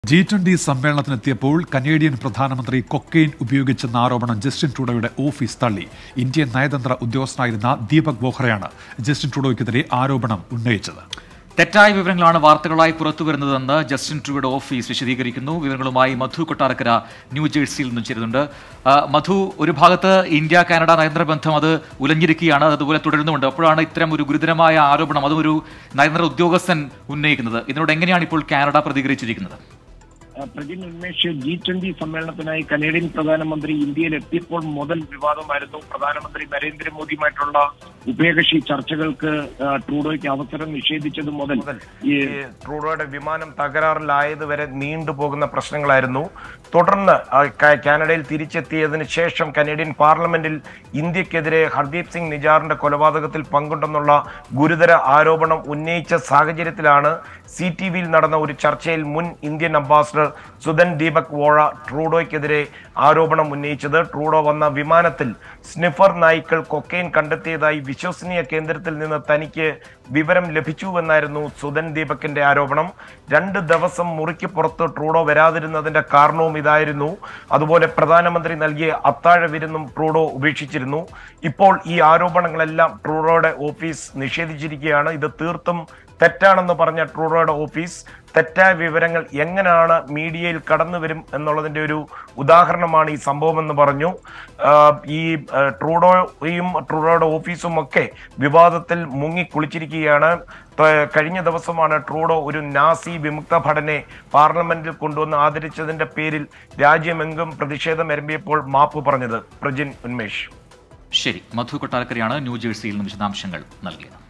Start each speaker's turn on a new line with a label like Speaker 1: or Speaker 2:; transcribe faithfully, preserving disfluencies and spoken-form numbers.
Speaker 1: G twenty സമ്മേളനത്തിനെത്തിയപ്പോൾ Canadian പ്രധാനമന്ത്രി cocaine ഉപയോഗിച്ചെന്ന ആരോപണം ജസ്റ്റിൻ ട്രൂഡോയുടെ ഓഫീസ് തള്ളി. ഇന്ത്യൻ നയതന്ത്ര ഉദ്യോഗസ്ഥനായിരുന്ന ദീപക് വോഹ്റയാണ് ജസ്റ്റിൻ ട്രൂഡോയ്ക്കെതിരെ ആരോപണം ഉന്നയിച്ചത്.
Speaker 2: തെറ്റായ വിവരങ്ങളാണ് വാർത്തകളായി പുറത്തുവരുന്നതെന്ന് ജസ്റ്റിൻ ട്രൂഡോയുടെ ഓഫീസ് വിശദീകരിക്കുന്നു. വിവരങ്ങളുമായി മധു കൊട്ടാരക്കര ന്യൂജേഴ്സിയിൽ നിന്നും ചേരുന്നുണ്ട്. മധു, ഒരു ഭാഗത്ത് ഇന്ത്യ കാനഡ നയതന്ത്ര ബന്ധം അത് ഉലഞ്ഞിരിക്കുകയാണ്, അതുപോലെ തുടരുന്നുണ്ട്. അപ്പോഴാണ് ഇത്തരം ഒരു ഗുരുതരമായ ആരോപണം അതും ഒരു നയതന്ത്ര ഉദ്യോഗസ്ഥൻ ഉന്നയിക്കുന്നത്. ഇതിനോട് എങ്ങനെയാണ് ഇപ്പോൾ കാനഡ പ്രതികരിച്ചിരിക്കുന്നത്?
Speaker 3: പ്രജിൻ ഉന്മേഷ്, ജി ട്വന്റി സമ്മേളനത്തിനായി കനേഡിയൻ പ്രധാനമന്ത്രി ഇന്ത്യയിൽ എത്തിയപ്പോൾ മുതൽ വിവാദമായിരുന്നു. പ്രധാനമന്ത്രി നരേന്ദ്രമോദിയുമായിട്ടുള്ള ഉഭയകക്ഷി ചർച്ചകൾക്ക് ട്രൂഡോയ്ക്ക് അവസരം നിഷേധിച്ചത് മുതൽ
Speaker 4: ഈ ട്രൂഡോയുടെ വിമാനം തകരാറിലായതുവരെ നീണ്ടുപോകുന്ന പ്രശ്നങ്ങളായിരുന്നു. തുടർന്ന് കാനഡയിൽ തിരിച്ചെത്തിയതിനു ശേഷം കനേഡിയൻ പാർലമെന്റിൽ ഇന്ത്യക്കെതിരെ ഹർദീപ് സിംഗ് നിജാറിന്റെ കൊലപാതകത്തിൽ പങ്കുണ്ടെന്നുള്ള ഗുരുതര ആരോപണം ഉന്നയിച്ച സാഹചര്യത്തിലാണ് സി ടി വിയിൽ നടന്ന ഒരു ചർച്ചയിൽ മുൻ Indian ambassador Sudan Deepak Vohra ട്രൂഡോയ്ക്കെതിരെ ആരോപണം ഉന്നയിച്ചത്. ട്രൂഡോ വന്ന വിമാനത്തിൽ സ്നിഫർ നായ്ക്കൾ കൊക്കെയിൻ കണ്ടെത്തിയതായി വിശ്വസനീയ കേന്ദ്രത്തിൽ നിന്ന് തനിക്ക് വിവരം ലഭിച്ചുവെന്നായിരുന്നു സുദൻ ദീപകിന്റെ ആരോപണം. രണ്ട് ദിവസം മുറിക്ക് പുറത്ത് ട്രൂഡോ വരാതിരുന്നതിന്റെ കാരണവും ഇതായിരുന്നു. അതുപോലെ പ്രധാനമന്ത്രി നൽകിയ അത്താഴ വിരുന്നും ട്രൂഡോ ഉപേക്ഷിച്ചിരുന്നു. ഇപ്പോൾ ഈ ആരോപണങ്ങളെല്ലാം ട്രൂഡോയുടെ ഓഫീസ് നിഷേധിച്ചിരിക്കുകയാണ്. ഇത് തീർത്തും തെറ്റാണെന്ന് പറഞ്ഞ ട്രൂഡോയുടെ ഓഫീസ് തെറ്റായ വിവരങ്ങൾ എങ്ങനെയാണ് മീഡിയയിൽ കടന്നു വരും എന്നുള്ളതിന്റെ ഒരു ഉദാഹരണമാണ് ഈ സംഭവം എന്ന് പറഞ്ഞു. ഈ ട്രൂഡോയും ട്രൂഡോയുടെ ഓഫീസും ഒക്കെ വിവാദത്തിൽ മുങ്ങിക്കുളിച്ചിരിക്കുകയാണ്. കഴിഞ്ഞ ദിവസമാണ് ട്രൂഡോ ഒരു നാസി വിമുക്ത ഭടനെ പാർലമെന്റിൽ കൊണ്ടുവന്ന് ആദരിച്ചതിന്റെ പേരിൽ രാജ്യമെങ്കും പ്രതിഷേധം എരമ്പിയപ്പോൾ മാപ്പ് പറഞ്ഞത്. പ്രജിൻ ഉന്മേഷ്.
Speaker 2: ശരി, മധു കൊട്ടാരക്കരയാണ് ന്യൂജേഴ്സിയിൽ നിന്ന് വിശദാംശങ്ങൾ നൽകിയത്.